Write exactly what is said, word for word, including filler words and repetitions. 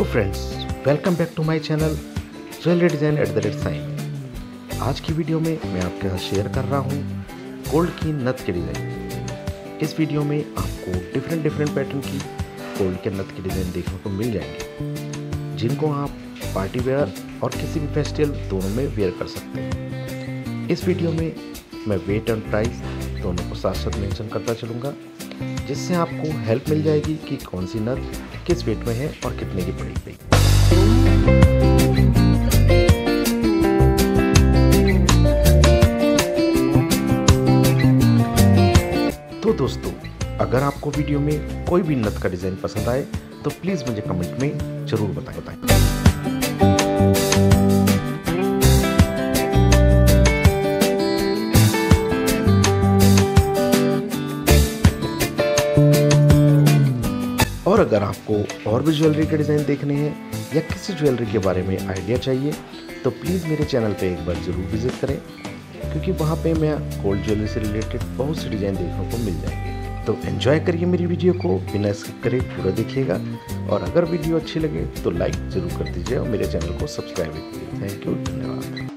Friends, welcome back to my channel jewellery design at the rate sign. आज की video में मैं आपके साथ शेयर कर रहा हूँ गोल्ड की नथ के डिज़ाइन। इस वीडियो में आपको डिफरेंट डिफरेंट पैटर्न की गोल्ड के नथ के डिज़ाइन देखने को मिल जाएंगे, जिनको आप पार्टी वेयर और किसी भी फेस्टिवल दोनों में वेयर कर सकते हैं। इस वीडियो में मैं वेट एंड प्राइस दोनों को साथ साथ मेंशन करता चलूँगा, जिससे आपको हेल्प मिल जाएगी कि कौन सी नथ किस वेट में है और कितने की पड़ेगी। तो दोस्तों, अगर आपको वीडियो में कोई भी नथ का डिज़ाइन पसंद आए तो प्लीज़ मुझे कमेंट में ज़रूर बताएं बताएं। और अगर आपको और भी ज्वेलरी के डिज़ाइन देखने हैं या किसी ज्वेलरी के बारे में आइडिया चाहिए तो प्लीज़ मेरे चैनल पे एक बार ज़रूर विज़िट करें, क्योंकि वहाँ पे मैं गोल्ड ज्वेलरी से रिलेटेड बहुत से डिज़ाइन देखने को मिल जाएंगे। तो एंजॉय करिए मेरी वीडियो को, बिना स्किप करे पूरा देखिएगा। और अगर वीडियो अच्छी लगे तो लाइक ज़रूर कर दीजिए और मेरे चैनल को सब्सक्राइब कीजिए। थैंक यू, धन्यवाद।